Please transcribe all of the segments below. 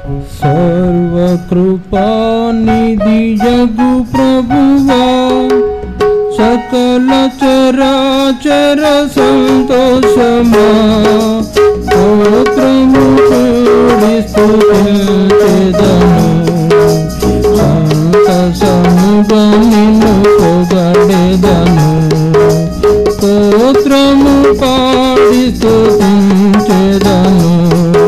सर्वकृपानिधि जगु प्रभुवा सकल चराचर संतोषमा स्तोत्रము కూడి స్తుతించెదను సంతసముగా నిన్ను పొగడెదను స్తోత్రము పాడి స్తుతించెదను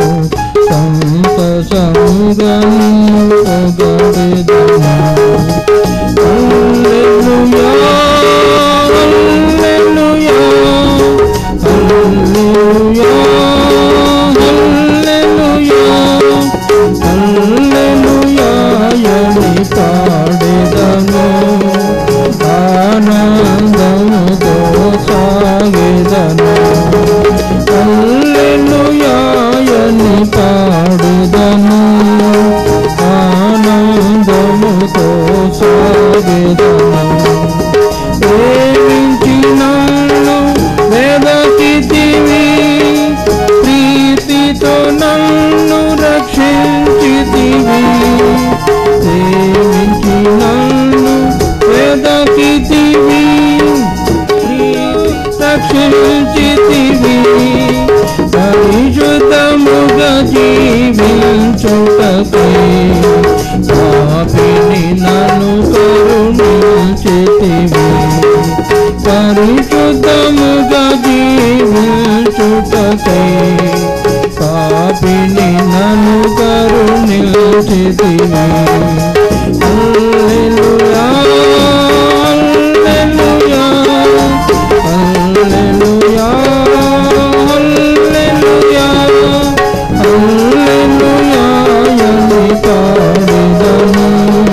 సంతసముగా నిన్ను పొగడెదను హల్లెలూయా హల్లెలూయా హల్లెలూయా హల్లెలూయా హల్లెలూయా యని పాడెదను ఆనందముతో సాగెదను హల్లెలూయా యని పాడెదను ఆనందముతో సాగెదను ప్రేమించినను వెదకితివి ప్రీతితో నన్ను రక్షించితివి ప్రేమించినను వెదకితివి రక్షించితివి పరిశుద్ధముగా జీవించుటకై పాపిని నన్ను కరుణించితివి పరిశుద్ధముగా జీవించుటకై పాపిని నన్ను కరుణించితివి హల్లెలూయా హల్లెలూయా హల్లెలూయా హల్లెలూయా హల్లెలూయా యని పాడెదను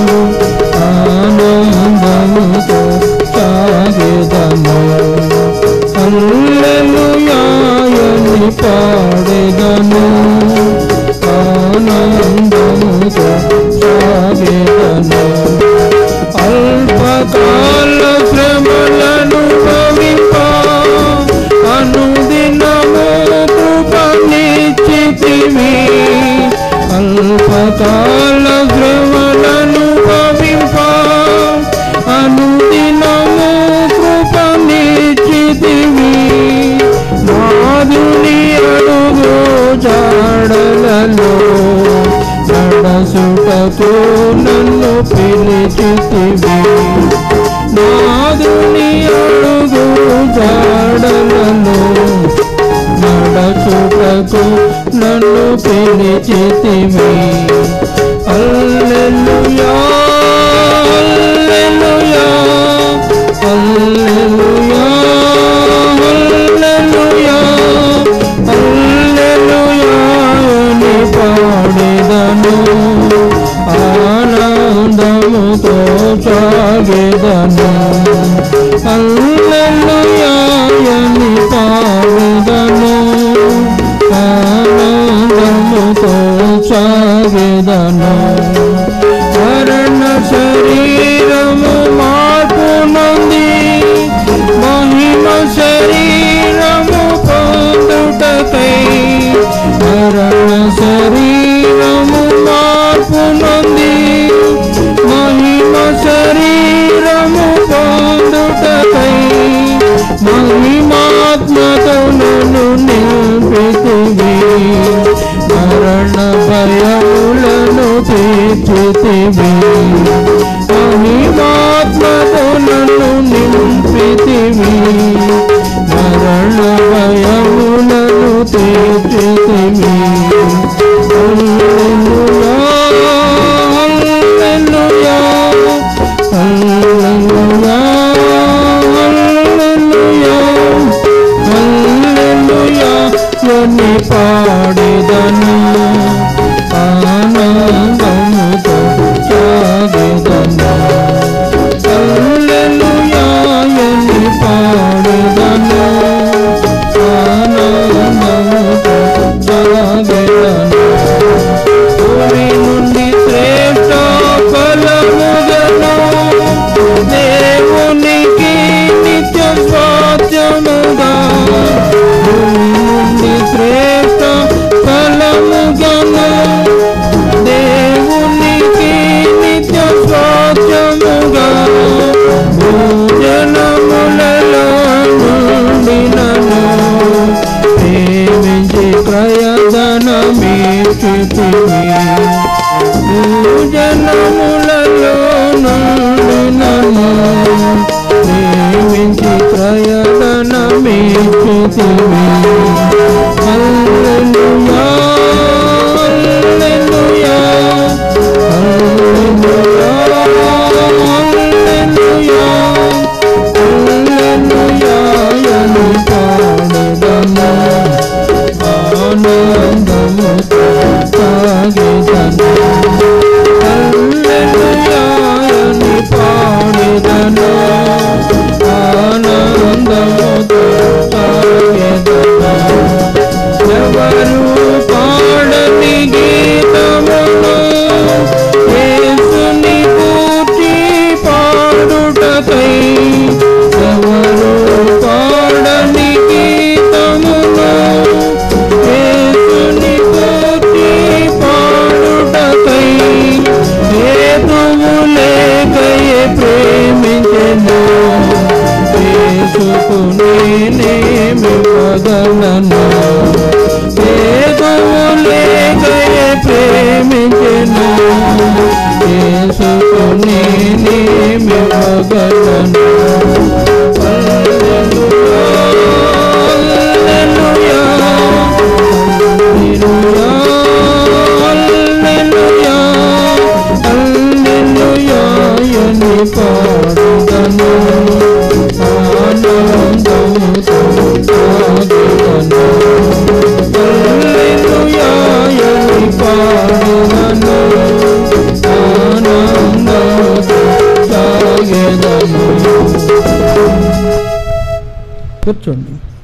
ఆనందముతో సాగెదను హల్లెలూయా యని పాడెదను ఆనందముతో సాగెదను అల్పకాల శ్రమలను భవింప అనుదినము కృపనిచ్చితివి అల్పకాల శ్రమలను భవింప అనుదినము కృపనిచ్చితివి నాదుని అడుగు జాడలలో నడసుటకు నన్ను పిలిచితివి నాదుని అడుగు జాడలలో నడసుటకు నన్ను పిలిచితివి హల్లెలూయా హల్లెలూయా హల్లెలూయా హల్లెలూయా హల్లెలూయా యని పాడెదను ఆనందముతో సాగెదను హల్లెలూయా యని పాడెదను ఆనందముతో సాగెదను మరణ శరీరము మార్పు నొంది మహిమ శరీరము పొందుటకై మరణ శరీరము మార్పు నొంది మహిమ శరీరము పొందుటకై మహిమాత్మతో నన్ను నింపితివి మరణ భయములను తీర్చితివి మహిమాత్మతో నన్ను నింపితివి మరణ భయములను తీర్చితివి హల్లెలూయా హల్లెలూయా హల్లెలూయా హల్లెలూయా హల్లెలూయా యని పాడెదను ఆనందముతో సాగెదను హల్లెలూయా యని పాడెదను ఆనందముతో సాగెదను మీటితివి జనములలో నుండి నన్ను ప్రేమించి ప్రయత్నమిచ్చితివి హల్లెలూయా హల్లెలూయా హల్లెలూయా హల్లెలూయా హల్లెలూయా అని పాడెదను ఆనందముతో సాగెదను హల్లెలూయా అని పాడెదను ఆనందముతో సాగెదను ఎవరు పాడని గీతమును యేసుని గూర్చి పాడుటకై ఎవరు పాడని గీతమును యేసుని గూర్చి పాడుటకై హేతువు లేకయే ప్రేమించెను యేసుకు నేనేమివ్వగలను హేతువు లేకయే ప్రేమించెను యేసుకు నేనేమివ్వగలను హల్లెలూయా హల్లెలూయా హల్లెలూయా హల్లెలూయా అని పాడెదను ఆనందముతో సాగెదను హల్లెలూయా అని పాడెదను ఆనందముతో సాగెదను. కూర్చోండి.